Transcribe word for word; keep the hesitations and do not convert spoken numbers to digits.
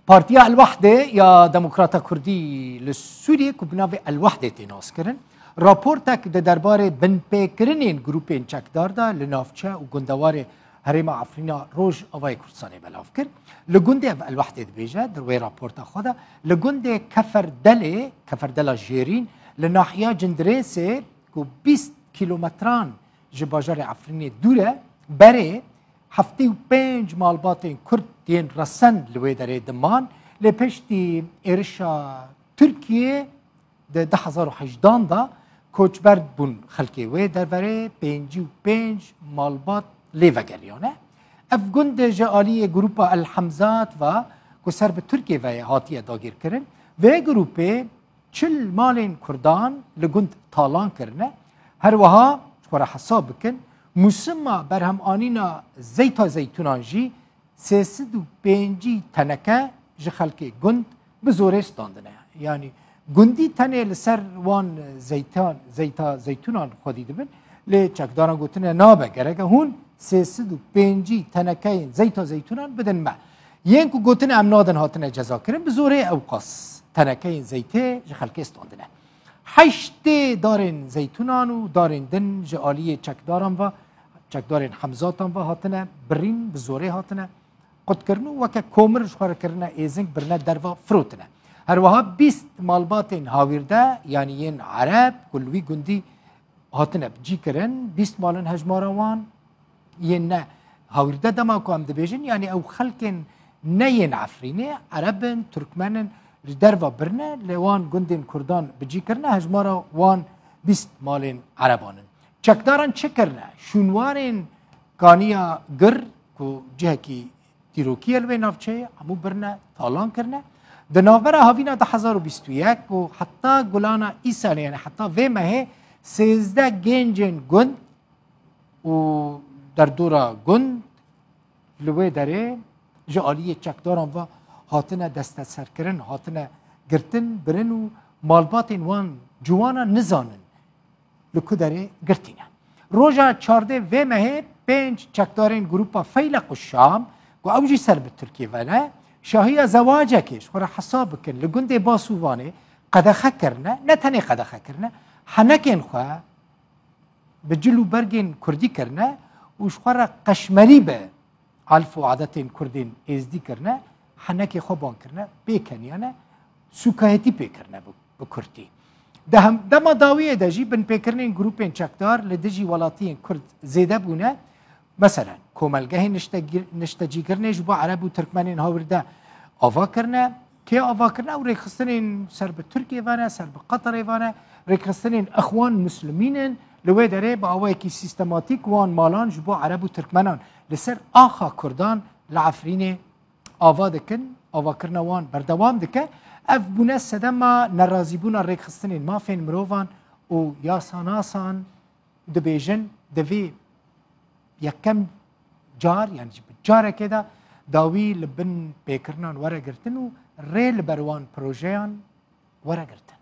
بارتيا الوحدة يا ديمقراطا كردي لسوريا كبناوي الوحدة تناس كرن راپورتك ده درباره بن پیکرنین گروپین چکدار دا لنافچه و گندوار هرم عفرینا روج آوای کردستانی بلاف کرد لگنده الوحده بیجه در وی راپورتا خدا لگنده کفر دله کفر دلا جیرین لناحیه جندریسه که بیست کیلومتران جباجار عفرینی دوره بره هفته و پنج مالباتین کرد دین رسن لوی داره دمان لپشتی ارشا ترکیه ده ده هزار و هجدان دا کوچبرد بون خلکی وی درباره پنجی و پنج مالبات لیوگریانه اف گند جالی گروپا الحمزات و کسر به ترکیه و هاتیه داگیر کرن و گروپه چل مالین کردان لگند تالان کرنه هر وها چکورا حساب بکن مسمى برهم آنینا زیتا زیتونان جی سیسد و پنجی تنکه جه خلکی گند بزوره استاندنه یعنی گندی تنه لسر وان زیتان زیتا زیتونان خودی دبن لی چکداران گوتنه نابه گرگه هون سیسد و پنجی تنکه زیتا زیتونان بدن ما ین کو گوتنه امنادن هاتنه جزا کرن بزوره اوقاس تنکه زیته جه خلکی استاندنه هشت دارن زیتونان و دارن دن جالی چکداران و چکدارن حمزاتان و هاتنه برین بزوره هاتنه قد کرنو وکه کومر شخوار کرنه ایزنگ برنه دروا فروتنه هر وها بیست مالبات هاویرده یعنی ین عرب کلوی گندی هاتنه بجی کرن بیست مالن هجماروان ین نه هاویرده دما کو هم دبیجن یعنی او خلکن نه ین عفرینه عربن ترکمنن دروا برنه لوان گندین کردان بجی کرنه هجمارا وان بیست مالن عربانن چکداران چه کرنه شونوارن کانیا گر کو جه کی تیروکی الوی نافچه همو برنه تالان کرنه د نوبر هاوینا ده هزار و بیست و یک و حتی گلانا ای سال یعنی حتی وی ماه سیزده گنجن گند و در دورا گند لوی داره جالی چکداران و هاتنه دست سر کرن هاتنه گرتن برن و مالبات وان جوانا نزانن لکو داره گرتینه روژا چارده وی ماه پنج چکدارین گروپا فیلق و شام و اوجی سر به ترکیه ونه شاهی زواجه کش خورا حساب کن لگنده باسووانه قدخه کرنه نه تنه قدخه کرنه حنکن خواه به جلو برگین کردی کرنه و خورا قشمری به علف و عادتین کردین ازدی کرنه حنکی خوبان کرنه بیکنیانه سوکایتی پی کرنه به کردی ده هم دما داویه ده جی بن پی کرنین گروپین چکدار لدجی ولاتین کرد زیده بونه مثلا کوملگه نشتجی کرنه جبا عرب و ترکمنین هاورده آوا کرنه که آوا کرنه و ریخستنین سر به ترکیه وانه سر به قطر وانه ریخستنین اخوان مسلمینن لوی داره با آوه کی سیستماتیک وان مالان جبا عرب و ترکمنان لسر آخا کردان لعفرین آوا دکن آوا کرنه وان بردوام دکه اف بونه سدما نرازی بونا ریخستنین مافین مروفان و یاساناسان دبیجن دوی یکم جار یعنی جاره که دا داوی لبن پیکرنان وره گرتن و ریل بروان پروژیان وره گرتن